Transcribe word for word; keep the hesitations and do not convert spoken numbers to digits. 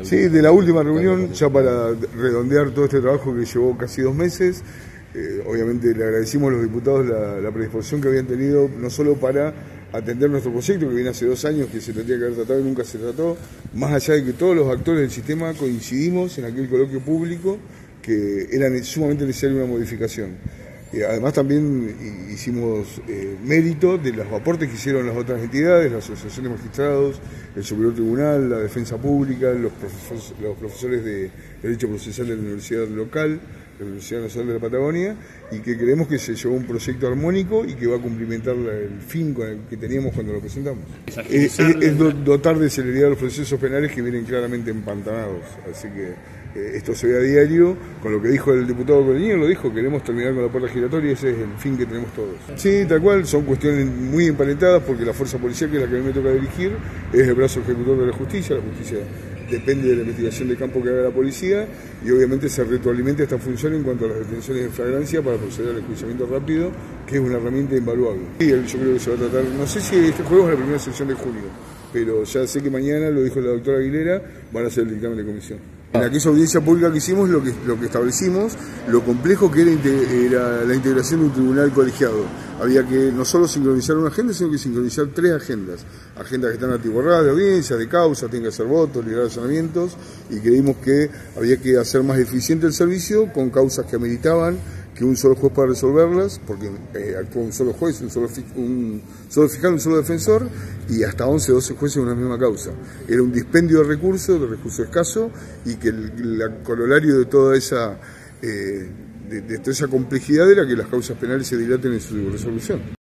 Sí, de la última reunión, ya para redondear todo este trabajo que llevó casi dos meses, eh, obviamente le agradecimos a los diputados la, la predisposición que habían tenido, no solo para atender nuestro proyecto, que viene hace dos años, que se tendría que haber tratado y nunca se trató, más allá de que todos los actores del sistema coincidimos en aquel coloquio público que era sumamente necesaria una modificación. Eh, además también hicimos eh, mérito de los aportes que hicieron las otras entidades, la Asociación de Magistrados, el Superior Tribunal, la Defensa Pública, los profesores, los profesores de Derecho Procesal de la Universidad Local, la Universidad Nacional de la Patagonia, y que creemos que se llevó un proyecto armónico y que va a cumplimentar el fin con el que teníamos cuando lo presentamos. Es, es, es dotar de celeridad los procesos penales que vienen claramente empantanados, así que eh, esto se ve a diario, con lo que dijo el diputado Coleñino, lo dijo, queremos terminar con la puerta giratoria, ese es el fin que tenemos todos. Sí, tal cual, son cuestiones muy emparentadas porque la fuerza policial, que es la que a mí me toca dirigir, es el brazo ejecutor de la justicia, la justicia depende de la investigación de campo que haga la policía y obviamente se retroalimenta esta función en cuanto a las detenciones de flagrancia para proceder al enjuiciamiento rápido, que es una herramienta invaluable. Y yo creo que se va a tratar, no sé si este jueves es la primera sesión de junio, pero ya sé que mañana, lo dijo la doctora Aguilera, van a hacer el dictamen de comisión. En aquella audiencia pública que hicimos, lo que, lo que establecimos, lo complejo que era, era la integración de un tribunal colegiado. Había que no solo sincronizar una agenda, sino que sincronizar tres agendas. Agendas que están atiborradas de audiencias, de causas, tienen que hacer votos, liberar allanamientos, y creímos que había que hacer más eficiente el servicio con causas que ameritaban que un solo juez pueda resolverlas, porque eh, actúa un solo juez, un solo, un solo fiscal, un solo defensor, y hasta once, doce jueces en una misma causa. Era un dispendio de recursos, de recursos escasos, y que el, el corolario de toda esa, eh, de, de toda esa complejidad era que las causas penales se dilaten en su resolución.